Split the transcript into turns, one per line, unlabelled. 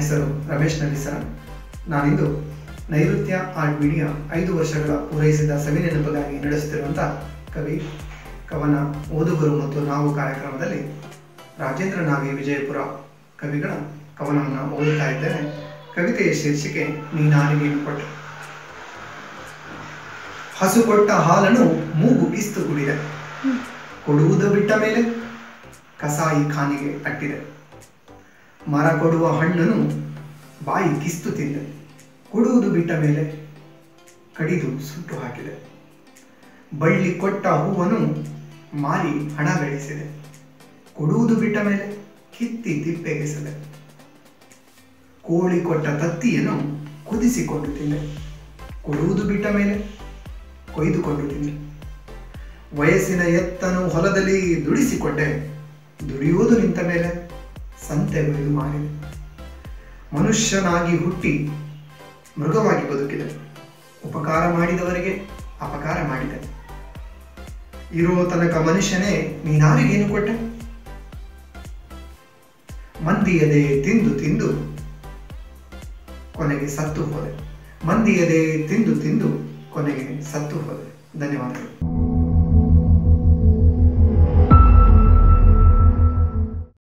ಹೆಸರು ರಮೇಶ್ ನಲಿಸರ. ನಾನಿಂದು ನೈಋತ್ಯ art media 5 ವರ್ಷಗಳ ಪೂರೈಸಿದ ಸವಿನೆನಪಿಗಾಗಿ ನಡೆಸುತ್ತಿರುವಂಥ ಕವಿ, ಕವನ, ಓದುಗರು ಮತ್ತು ನಾವು ಕಾರ್ಯಕ್ರಮದಲ್ಲಿ ರಾಜೇಂದ್ರ ನಾವಿ ವಿಜಯಪುರ ಕವಿಗಳ ಕವನವನ್ನು ಓದುತ್ತಾ ಇದ್ದೇನೆ. ಕವಿತೆಯ ಶೀರ್ಷಿಕೆ ನೀನಾರಿಗೇನು ಕೊಟ್ಟೆ. ಹಸು ಕೊಟ್ಟ ಹಾಲನ್ನು ಮೂಗು ಕಿಸ್ತು ಕುಡಿದೆ, ಕೊಡುವುದು ಬಿಟ್ಟ ಮೇಲೆ ಕಸಾಯಿ ಖಾನಿಗೆ ಅಟ್ಟಿದೆ. ಮರ ಕೊಡುವ ಹಣ್ಣನ್ನು ಬಾಯಿ ಕಿಸ್ತು ತಿಂದೆ, ಕೊಡುವುದು ಬಿಟ್ಟ ಮೇಲೆ ಕಡಿದು ಸುಟ್ಟು ಹಾಕಿದೆ. ಬಳ್ಳಿ ಕೊಟ್ಟ ಹೂವನ್ನು ಮಾರಿ ಹಣ ಗಳಿಸಿದೆ, ಕೊಡುವುದು ಬಿಟ್ಟ ಮೇಲೆ ಕಿತ್ತಿ ತಿಪ್ಪೆಗೆಸದೆ. ಕೋಳಿ ಕೊಟ್ಟ ತತ್ತಿಯನ್ನು ಕುದಿಸಿಕೊಂಡು ತಿಂದೆ, ಕೊಡುವುದು ಬಿಟ್ಟ ಮೇಲೆ ಕೊಯ್ದುಕೊಂಡು ತಿಂದೆ. ವಯಸ್ಸಿನ ಎತ್ತನು ಹೊಲದಲ್ಲಿ ದುಡಿಸಿಕೊಂಡೆ, ದುಡಿಯುವುದು ನಿಂತ ಮೇಲೆ ಸಂತೆಗೊಯ್ದು ಮಾರಿದೆ. ಮನುಷ್ಯನಾಗಿ ಹುಟ್ಟಿ ಮೃಗವಾಗಿ ಬದುಕಿದೆ, ಉಪಕಾರ ಮಾಡಿದವರಿಗೆ ಅಪಕಾರ ಮಾಡಿದೆ. ಇರೋ ತನಕ ಮನುಷ್ಯನೇ ನೀನಾರಿಗೇನು ಕೊಟ್ಟೆ. ಮಂದಿಯದೆ ತಿಂದು ತಿಂದು ಕೊನೆಗೆ ಸತ್ತು ಹೋದೆ, ಮಂದಿಯದೆ ತಿಂದು ತಿಂದು ಕೊನೆಗೆ ಸತ್ತು ಹೋದೆ. ಧನ್ಯವಾದಗಳು.